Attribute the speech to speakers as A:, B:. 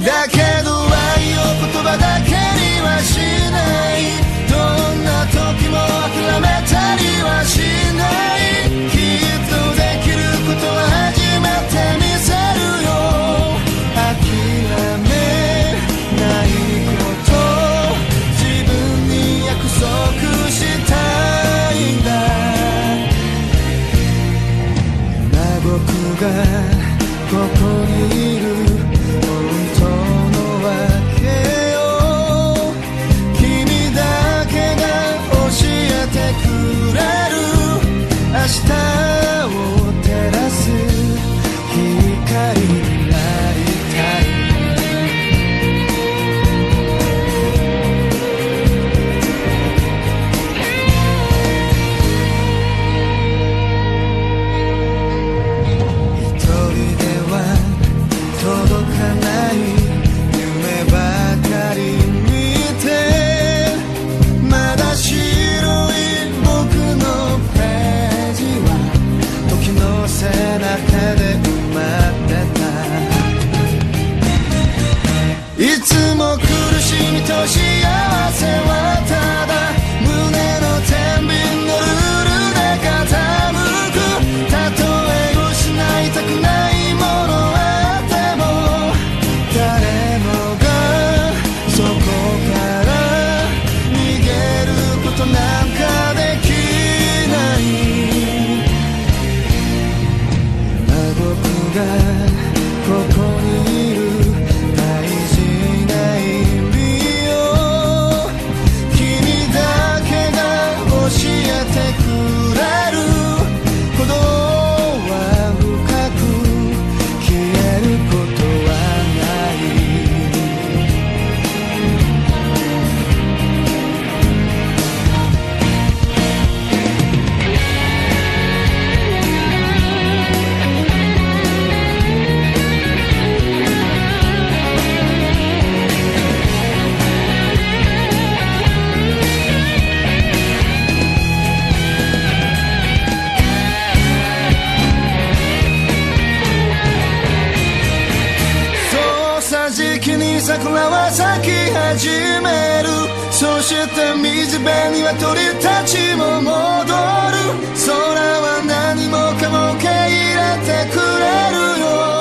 A: だけど愛を言葉だけにはしない、どんな時も諦めたりはしない、きっとできることは初めて見せるよ、諦めないこと自分に約束したいんだ。今僕がここにいる本当のわけよ、君だけが教えてくれる、明日を照らす光になりたい。一人では届かない夢ばかり見て、まだ白い僕のページは時の背中で埋まってた。いつも苦しみと幸せはただ胸の天秤のルールで傾く、たとえ失いたくないものあっても誰もがそこから逃げることなんかできない。今僕がここにいる大事な意味を君だけが教えてくれる、鼓動は深く消えることはない。そうさ時期に桜は咲き始める、そして水辺には鳥たちも戻る、空は何もかも受け入れてくれるよ。